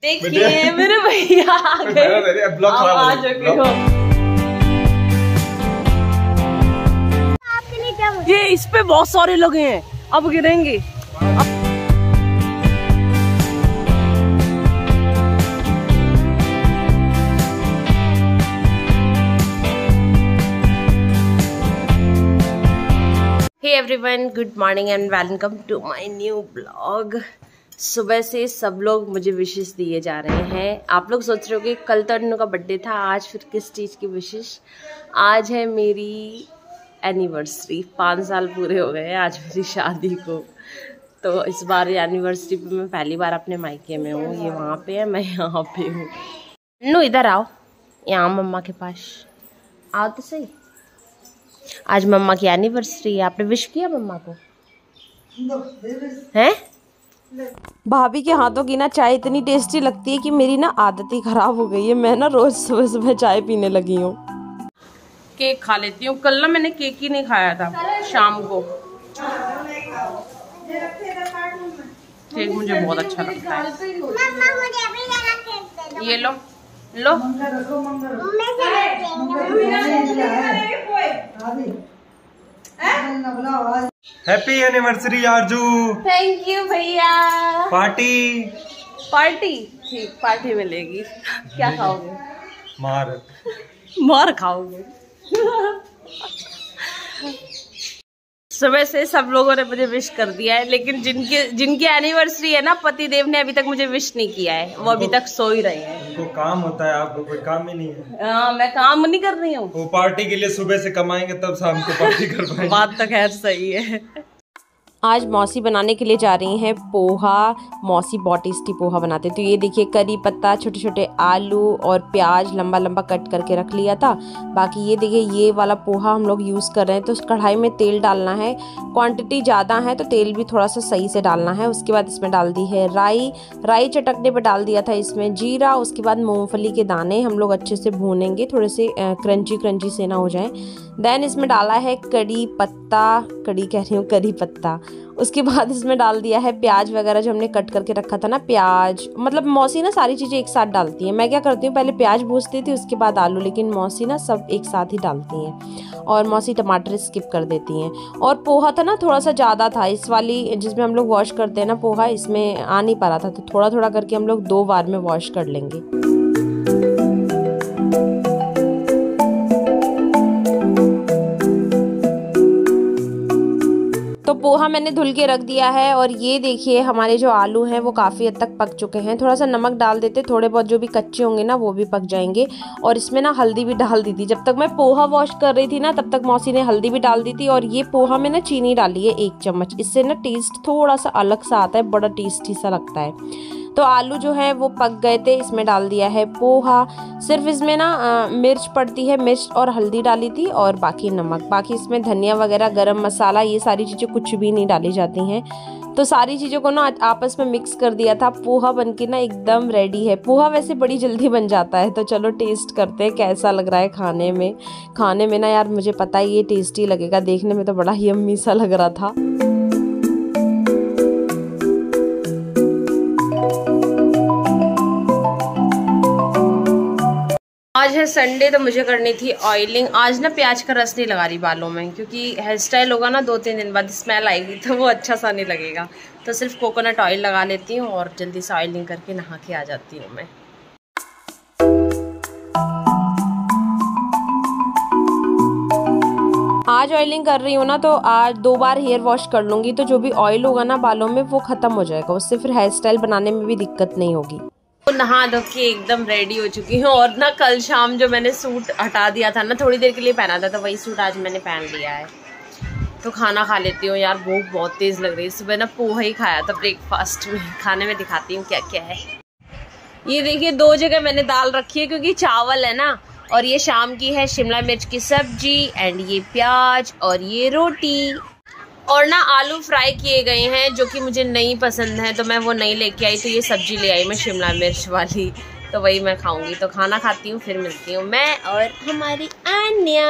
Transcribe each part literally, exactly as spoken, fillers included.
देखिए मेरे भैया आ गए, ब्लॉग खराब आ चुके हो। ये इस पे बहुत सारे लगे हैं, अब गिरेंगे। Hey everyone, good morning and welcome to my new blog. सुबह से सब लोग मुझे विशेष दिए जा रहे हैं। आप लोग सोच रहे हो कि कल तो अन्नू का बर्थडे था, आज फिर किस चीज़ की विशेष। आज है मेरी एनिवर्सरी, पाँच साल पूरे हो गए हैं आज मेरी शादी को। तो इस बार एनिवर्सरी पे मैं पहली बार अपने मायके में हूँ। ये वहाँ पे है, मैं यहाँ पे हूँ। अन्नू इधर आओ, यहाँ मम्मा के पास आओ तो सही। आज मम्मा की एनिवर्सरी है, आपने विश किया मम्मा को? हैं? भाभी के हाथों की ना चाय इतनी टेस्टी लगती है कि मेरी ना आदत ही खराब हो गई है। मैं ना रोज सुबह सुबह चाय पीने लगी हूँ। केक खा लेती हूँ। कल ना मैंने केक ही नहीं खाया था शाम को। केक मुझे बहुत अच्छा लगता है। ये लो लो। Happy anniversary Aarzoo. Thank you भैया। पार्टी पार्टी ठीक, पार्टी मिलेगी। क्या खाओगे? मार मार खाओगे। सुबह से सब लोगों ने मुझे विश कर दिया है, लेकिन जिनके जिनकी एनिवर्सरी है ना, पति देव ने अभी तक मुझे विश नहीं किया है। वो अभी तक सो ही रहे हैं। उनको काम होता है, आपको कोई काम ही नहीं है। हाँ, मैं काम नहीं कर रही हूँ। वो पार्टी के लिए सुबह से कमाएंगे तब शाम को पार्टी कर पाएंगे। बात तो खैर सही है। आज मौसी बनाने के लिए जा रही हैं पोहा। मौसी बहुत टेस्टी पोहा बनाते। तो ये देखिए, करी पत्ता, छोटे छोटे आलू और प्याज लंबा लंबा कट करके रख लिया था। बाकी ये देखिए, ये वाला पोहा हम लोग यूज़ कर रहे हैं। तो कढ़ाई में तेल डालना है, क्वांटिटी ज़्यादा है तो तेल भी थोड़ा सा सही से डालना है। उसके बाद इसमें डाल दी है राई। राई चटकने पर डाल दिया था इसमें जीरा। उसके बाद मूँगफली के दाने हम लोग अच्छे से भूनेंगे, थोड़े से क्रंची क्रंची से ना हो जाए। देन इसमें डाला है कड़ी पत्ता, कड़ी कह रही हूँ करी पत्ता। उसके बाद इसमें डाल दिया है प्याज वगैरह जो हमने कट करके रखा था ना। प्याज मतलब मौसी ना सारी चीज़ें एक साथ डालती हैं। मैं क्या करती हूँ, पहले प्याज भूनती थी उसके बाद आलू, लेकिन मौसी ना सब एक साथ ही डालती हैं। और मौसी टमाटर स्किप कर देती हैं। और पोहा था ना थोड़ा सा ज़्यादा था, इस वाली जिसमें हम लोग वॉश करते हैं ना पोहा, इसमें आ नहीं पा रहा था। तो थोड़ा थोड़ा करके हम लोग दो बार में वॉश कर लेंगे। तो पोहा मैंने धुल के रख दिया है। और ये देखिए, हमारे जो आलू हैं वो काफ़ी हद तक पक चुके हैं। थोड़ा सा नमक डाल देते, थोड़े बहुत जो भी कच्चे होंगे ना वो भी पक जाएंगे। और इसमें ना हल्दी भी डाल दी थी। जब तक मैं पोहा वॉश कर रही थी ना, तब तक मौसी ने हल्दी भी डाल दी थी। और ये पोहा में ना चीनी डाली है एक चम्मच। इससे ना टेस्ट थोड़ा सा अलग सा आता है, बड़ा टेस्टी सा लगता है। तो आलू जो है वो पक गए थे, इसमें डाल दिया है पोहा। सिर्फ इसमें ना आ, मिर्च पड़ती है, मिर्च और हल्दी डाली थी और बाकी नमक। बाकी इसमें धनिया वगैरह, गरम मसाला, ये सारी चीज़ें कुछ भी नहीं डाली जाती हैं। तो सारी चीज़ों को ना आपस में मिक्स कर दिया था। पोहा बनके ना एकदम रेडी है। पोहा वैसे बड़ी जल्दी बन जाता है। तो चलो टेस्ट करते हैं कैसा लग रहा है खाने में। खाने में ना यार मुझे पता है ये टेस्टी लगेगा, देखने में तो बड़ा ही यम्मी सा लग रहा था। आज है संडे, तो मुझे करनी थी ऑयलिंग। आज ना प्याज का रस नहीं लगा रही बालों में, क्योंकि हेयर स्टाइल होगा ना दो तीन दिन बाद स्मेल आएगी तो वो अच्छा सा नहीं लगेगा। तो सिर्फ कोकोनट ऑयल लगा लेती हूँ और जल्दी से ऑयलिंग करके नहा के आ जाती हूँ मैं। आज ऑयलिंग कर रही हूँ ना, तो आज दो बार हेयर वॉश कर लूँगी। तो जो भी ऑयल होगा ना बालों में वो ख़त्म हो जाएगा। उससे फिर हेयर स्टाइल बनाने में भी दिक्कत नहीं होगी। तो नहा धो के एकदम रेडी हो चुकी हूँ। और ना कल शाम जो मैंने सूट हटा दिया था ना, थोड़ी देर के लिए पहना था, तो वही सूट आज मैंने पहन लिया है। तो खाना खा लेती हूँ यार, भूख बहुत तेज़ लग रही है। सुबह ना पोहा ही खाया था ब्रेकफास्ट में। खाने में दिखाती हूँ क्या क्या है। ये देखिए, दो जगह मैंने दाल रखी है क्योंकि चावल है ना। और ये शाम की है शिमला मिर्च की सब्जी, एंड ये प्याज और ये रोटी। और ना आलू फ्राई किए गए हैं जो कि मुझे नहीं पसंद है, तो मैं वो नहीं लेके आई। तो ये सब्जी ले आई मैं शिमला मिर्च वाली, तो वही मैं खाऊंगी। तो खाना खाती हूँ, फिर मिलती हूँ मैं और हमारी आन्या।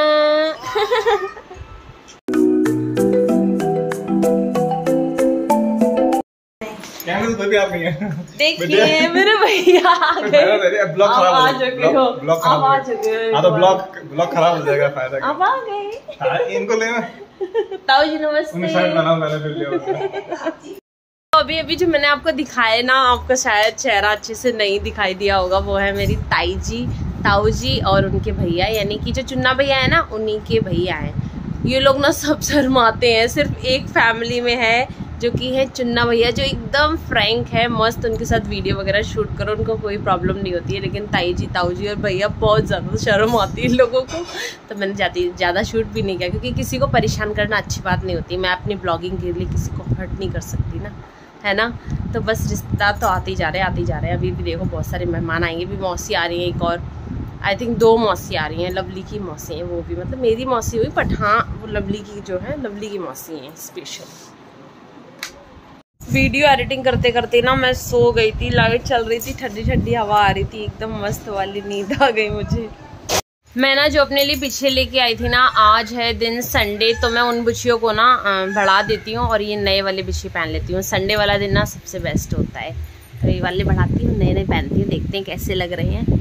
कैमरे से कोई भी आप नहीं है। देखिए मेरे भैया आ गए। ब्लॉग खराब आ चुके हो, ब्लॉग अब आ चुके हो। हाँ तो ब्लॉग ब्लॉग खराब हो जाएगा, फायदा क्या। अब आ गए। इनको ले ताऊ जी नमस्ते। शर्ट बनाओ मैंने फिर लिया। तो अभी अभी जो मैंने आपको दिखाया ना, आपको शायद चेहरा अच्छे से नहीं दिखाई दिया होगा, वो है मेरी ताई जी, ताऊ जी और उनके भैया, यानी कि जो चुन्ना भैया है ना उन्हीं के भैया हैं। ये लोग ना सब शर्माते हैं, सिर्फ एक फैमिली में है जो कि है चुन्ना भैया, जो एकदम फ्रैंक है, मस्त, उनके साथ वीडियो वगैरह शूट करो उनको कोई प्रॉब्लम नहीं होती है। लेकिन ताई जी, ताऊ जी और भैया बहुत ज़्यादा शर्म आती है लोगों को, तो मैंने जाती ज़्यादा शूट भी नहीं किया, क्योंकि किसी को परेशान करना अच्छी बात नहीं होती। मैं अपनी ब्लॉगिंग के लिए किसी को हर्ट नहीं कर सकती ना, है ना। तो बस रिश्ता तो आते ही जा रहे हैं आते ही जा रहे हैं। अभी भी देखो बहुत सारे मेहमान आएंगे, भी मौसी आ रही हैं, एक और आई थिंक दो मौसी आ रही हैं, लवली की मौसी हैं वो भी, मतलब मेरी मौसी हुई बट हाँ वो लवली की जो है लवली की मौसी हैं स्पेशल। वीडियो एडिटिंग करते करते ना मैं सो गई थी, लाइट चल रही थी, ठंडी ठंडी हवा आ रही थी, एकदम मस्त वाली नींद आ गई मुझे। मैं ना जो अपने लिए पीछे लेके आई थी ना, आज है दिन संडे, तो मैं उन बिछियों को ना बढ़ा देती हूँ और ये नए वाले बिछी पहन लेती हूँ। संडे वाला दिन ना सबसे बेस्ट होता है, तो ये वाले बढ़ाती हूँ, नए नए पहनती हूँ, देखते हैं कैसे लग रहे हैं।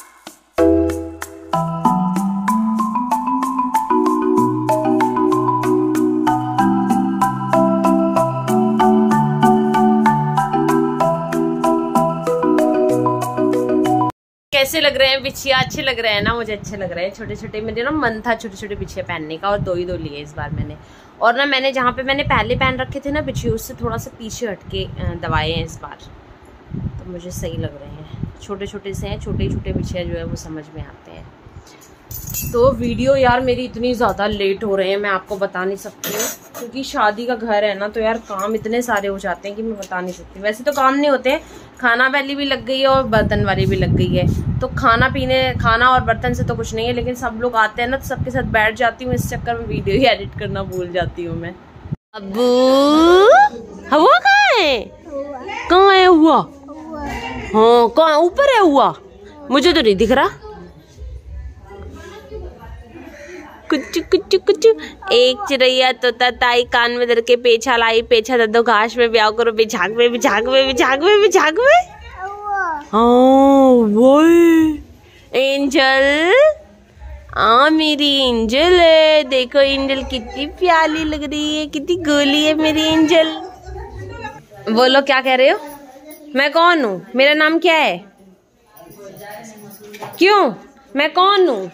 कैसे लग रहे हैं बिछिया? अच्छे लग रहे हैं ना? मुझे अच्छे लग रहे हैं। छोटे छोटे, मेरे ना मन था छोटे छोटे बिछिया पहनने का, और दो ही दो लिए इस बार मैंने। और ना मैंने जहाँ पे मैंने पहले पहन रखे थे ना बिछिए, उससे थोड़ा सा पीछे हटके दबाए हैं इस बार, तो मुझे सही लग रहे हैं। छोटे छोटे से हैं, छोटे छोटे बिछिया जो है वो समझ में आते हैं। तो वीडियो यार मेरी इतनी ज़्यादा लेट हो रहे हैं, मैं आपको बता नहीं सकती हूँ, क्योंकि शादी का घर है ना, तो यार काम इतने सारे हो जाते हैं कि मैं बता नहीं सकती। वैसे तो काम नहीं होते हैं, खाना वाली भी लग गई है और बर्तन वाली भी लग गई है, तो खाना पीने खाना और बर्तन से तो कुछ नहीं है, लेकिन सब लोग आते हैं ना, तो सबके साथ बैठ जाती हूँ, इस चक्कर में वीडियो ही एडिट करना भूल जाती हूँ मैं। अबू हुआ कहाँ है? कहाँ है हुआ? हाँ कहाँ? ऊपर है हुआ, मुझे तो नहीं दिख रहा। कुछ कुछ कुछ एक चिड़ैया तोता ताई कान में धर के पेछा लाई, पेछा दे दो घास में ब्याह करो, बिछाक में बिछाक में बिछाक में बिछाक में। हाँ वो एंजल, हाँ मेरी एंजल है, देखो एंजल कितनी प्यारी लग रही है, कितनी गोली है मेरी एंजल। बोलो क्या कह रहे हो? मैं कौन हूँ? मेरा नाम क्या है? क्यों? मैं कौन हूँ?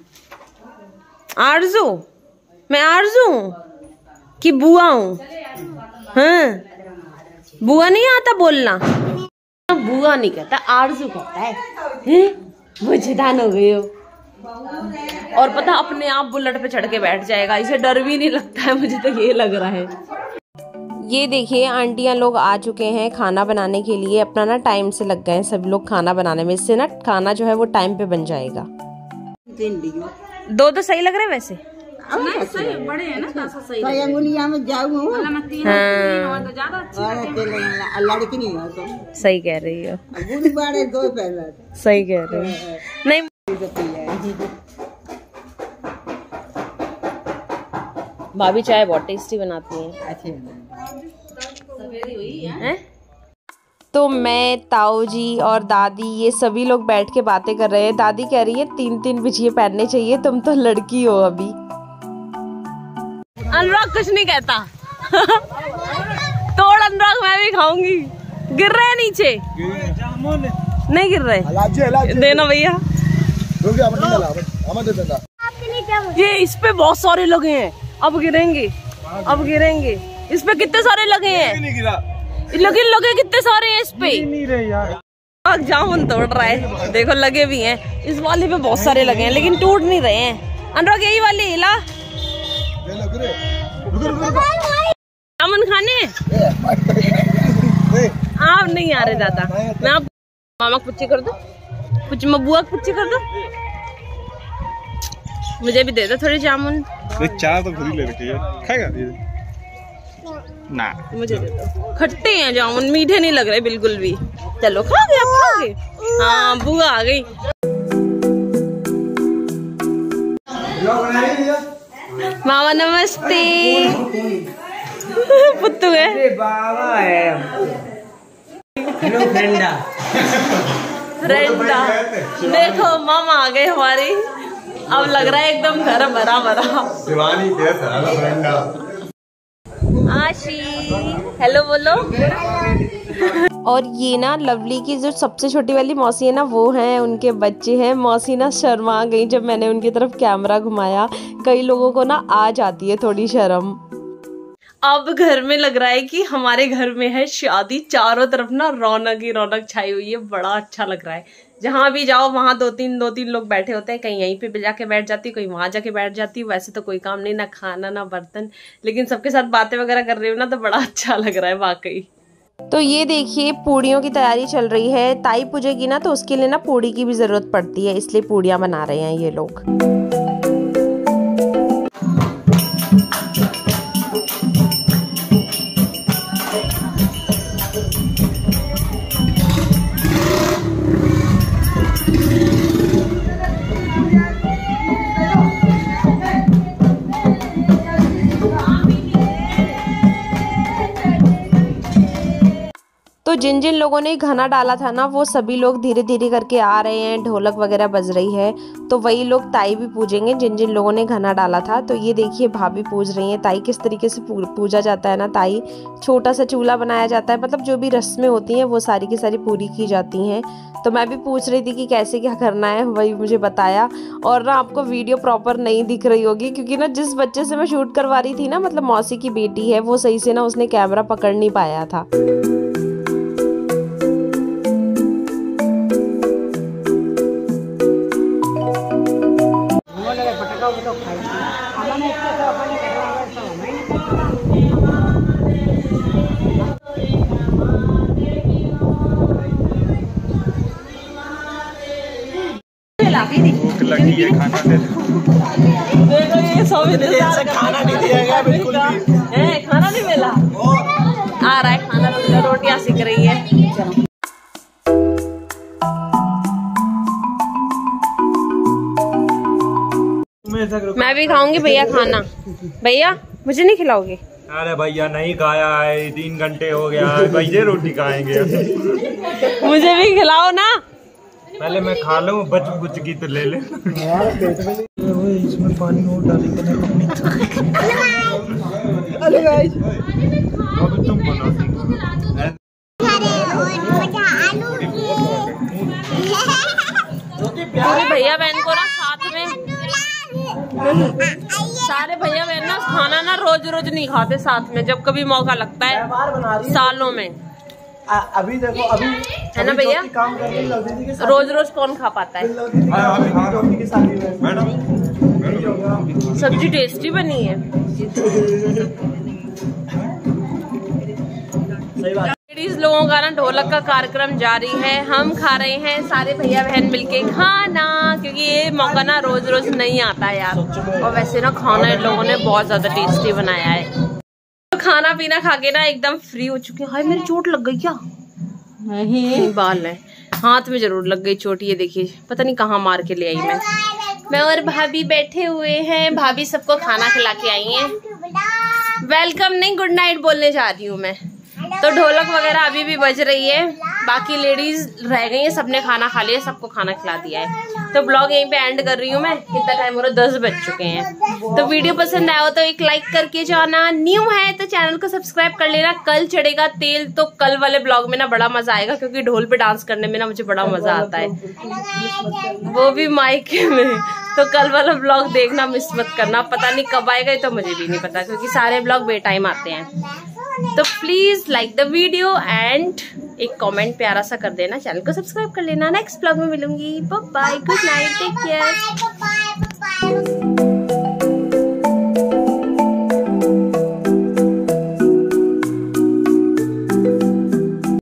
आरजू? मैं आरजू हूँ कि बुआ हूँ? हाँ बुआ नहीं आता बोलना, बुआ नहीं कहता, आरजू कहता है, हैं? मुझे दान हो गई हो। और पता अपने आप बुलेट पे चढ़ के बैठ जाएगा, इसे डर भी नहीं लगता है, मुझे तो ये लग रहा है। ये देखिए आंटियां लोग आ चुके हैं खाना बनाने के लिए, अपना ना टाइम से लग गए हैं सब लोग खाना बनाने में, इससे ना खाना जो है वो टाइम पे बन जाएगा। दो तो सही लग रहे हैं वैसे, नहीं, सही बड़े हैं ना, सही में हाँ। लड़की नहीं हो तो सही कह रही हो, दो सही कह रही हो। नहीं भाभी चाय बहुत टेस्टी बनाती हैं। हैं? तो मैं, ताऊ जी और दादी ये सभी लोग बैठ के बातें कर रहे हैं। दादी कह रही है तीन तीन बिछिए पहनने चाहिए, तुम तो लड़की हो अभी। अनुराग कुछ नहीं कहता। तोड़ अनुराग, मैं भी खाऊंगी। गिर रहे हैं नीचे? नहीं गिर रहे, देना भैया। ये इस पे बहुत सारे लगे हैं, अब गिरेंगे, अब गिरेंगे। इस पे कितने सारे लगे हैं, लगे लगे कितने सारे हैं इस पे। नहीं रहे यार, जामुन तोड़ रहा है, देखो लगे भी हैं। इस वाले पे बहुत सारे लगे हैं लेकिन टूट नहीं रहे हैं। अनुराग यही वाले हिला, जामुन खाने आप नहीं आ रहे दादा। मैं आप मामा को पुच्ची कर दो, कुछ बुआ को पुच्ची कर दो, मुझे भी दे दो थोड़े जामुन। चार तो खुद ही ले रखी है, खाएगा ना? मुझे दे दो, खट्टे हैं जामुन, मीठे नहीं लग रहे बिल्कुल भी। चलो खाओगे आप? खाओगे? हाँ बुआ आ गई। मामा नमस्ते। पुत्तू है, फ्रेंडा फ्रेंडा। देखो मम आ गए हमारी, अब लग रहा है एकदम घर भरा भरा। शिवानी कैसा है फ्रेंडा? आशी हेलो बोलो। और ये ना लवली की जो सबसे छोटी वाली मौसी है ना, वो हैं उनके बच्चे हैं। मौसी ना शर्मा गई जब मैंने उनकी तरफ कैमरा घुमाया। कई लोगों को ना आ जाती है थोड़ी शर्म। अब घर में लग रहा है कि हमारे घर में है शादी। चारों तरफ ना रौनक ही रौनक छाई हुई है, बड़ा अच्छा लग रहा है। जहां भी जाओ वहां दो तीन दो तीन लोग बैठे होते हैं। कहीं यहीं पे जाके बैठ जाती हूँ, कहीं वहां जाके बैठ जाती हूँ। वैसे तो कोई काम नहीं, ना खाना ना बर्तन, लेकिन सबके साथ बातें वगैरह कर रही हूँ ना, तो बड़ा अच्छा लग रहा है वाकई। तो ये देखिए पूड़ियों की तैयारी चल रही है। ताई पूजेगी ना, तो उसके लिए ना पूड़ी की भी जरूरत पड़ती है, इसलिए पूड़ियाँ बना रहे हैं ये लोग। तो जिन जिन लोगों ने घना डाला था ना, वो सभी लोग धीरे धीरे करके आ रहे हैं। ढोलक वगैरह बज रही है, तो वही लोग ताई भी पूजेंगे जिन जिन लोगों ने घना डाला था। तो ये देखिए भाभी पूज रही हैं। ताई किस तरीके से पूजा जाता है ना, ताई छोटा सा चूल्हा बनाया जाता है, मतलब जो भी रस्में होती हैं वो सारी की सारी पूरी की जाती हैं। तो मैं भी पूछ रही थी कि कैसे क्या करना है, वही मुझे बताया। और ना आपको वीडियो प्रॉपर नहीं दिख रही होगी, क्योंकि ना जिस बच्चे से मैं शूट करवा रही थी ना, मतलब मौसी की बेटी है, वो सही से ना उसने कैमरा पकड़ नहीं पाया था। भूख लगी है, खाना दे दो। देखो ये सब खाना नहीं दिया गया बिल्कुल भी। है, खाना नहीं मिला। आ रहा है खाना, तो रोटियां सीख रही है। मैं भी खाऊंगी भैया खाना। भैया मुझे नहीं खिलाओगे? अरे भैया नहीं खाया है, तीन घंटे हो गया, भैया रोटी खाएंगे। मुझे भी खिलाओ ना। पहले मैं खा लूं, बच बुच की तो ले ले। इसमें पानी और डालेंगे। अब तुम बना भैया बहन को ना साथ में, सारे भैया बहन ना खाना ना रोज रोज नहीं खाते साथ में, जब कभी मौका लगता है सालों में। आ, अभी देखो अभी है ना भैया, काम कर रही है, रोज रोज कौन खा पाता है। सब्जी टेस्टी बनी है। लेडीज लोगों का ना ढोलक का कार्यक्रम जारी है। हम खा रहे हैं सारे भैया बहन मिलके खाना, क्योंकि ये मौका ना रोज रोज नहीं आता है यार। और वैसे ना खाना इन लोगों ने बहुत ज्यादा टेस्टी बनाया है। तो खाना पीना खा के ना एकदम फ्री हो चुके हैं। हाय मेरी चोट लग गई क्या? नहीं, बाल है, हाथ में जरूर लग गई चोट। ये देखिए पता नहीं कहाँ मार के ले आई मैं। मैं और भाभी बैठे हुए हैं, भाभी सबको खाना खिला के आई हैं। वेलकम नहीं, गुड नाइट बोलने जा रही हूँ मैं। तो ढोलक वगैरह अभी भी बज रही है। बाकी लेडीज रह गई है, सबने खाना खा लिया, सबको खाना खिला दिया है। तो ब्लॉग यहीं पे एंड कर रही हूँ मैं। कितना टाइम हो रहा है? दस बज चुके हैं। तो वीडियो पसंद आया हो तो एक लाइक करके जाना। न्यू है तो चैनल को सब्सक्राइब कर लेना। कल चढ़ेगा तेल, तो कल वाले ब्लॉग में ना बड़ा मजा आएगा, क्योंकि ढोल पे डांस करने में ना मुझे बड़ा मजा आता है, वो भी माइक में। तो कल वाला ब्लॉग देखना, मिस मत करना। पता नहीं कब आएगा, तो मुझे भी नहीं पता, क्योंकि सारे ब्लॉग बे टाइम आते हैं। तो please like the video and एक कमेंट प्यारा सा कर देना। चैनल को सब्सक्राइब कर लेना। नेक्स्ट ब्लॉग में मिलूंगी। Bye bye, good night, take care.